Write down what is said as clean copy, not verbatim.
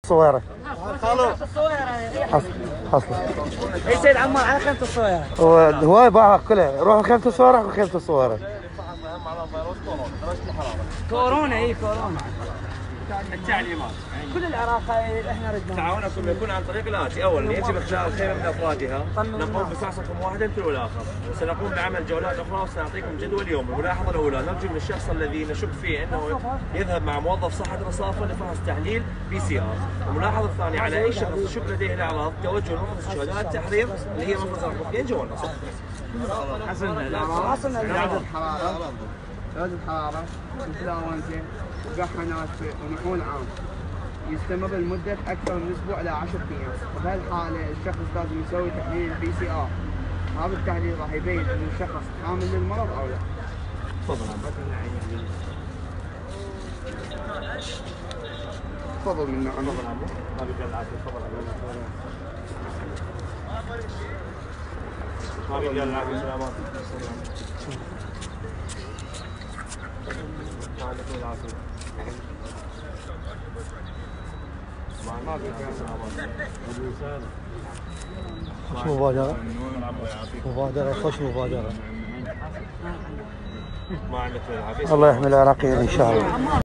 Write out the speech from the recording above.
الصويره. خلاص الصويره حصل. اي سيد عمار على خيمه الصويره. هواي باعها كلها، روحوا خيمه الصويره، روحوا خيمه الصويره. كورونا اي كورونا. التعليمات كل العراق احنا ردنا تعاونكم يكون عن طريق الاتي: اولا يجب اخلاء الخيمه من افرادها، نقوم بفحصكم واحدا تلو الاخر، سنقوم بعمل جولات اخرى وسنعطيكم جدول يومي. الملاحظه الاولى: نرجو من الشخص الذي نشك فيه انه يذهب مع موظف صحه رصافه لفحص تحليل PCR. الملاحظه الثانيه: على اي شخص يشك لديه الاعراض توجه لمركز الشهداء التحرير اللي هي مركز الرفقين جوا النصر. حصلنا درجة الحرارة، انفلونزا وجحنات ونحول عام يستمر لمدة أكثر من أسبوع إلى 10 أيام. وبهالحالة الشخص لازم يسوي تحليل PCR. هذا التحليل راح يبين إن الشخص حامل للمرض أو لا. تفضل من عمر. ما بيقدر العافية. تفضل ما بيقدر العافية. سلامات. خوش مبادرة. خوش مبادرة. ما عندك العافية. الله يحمي العراقيين ان شاء الله.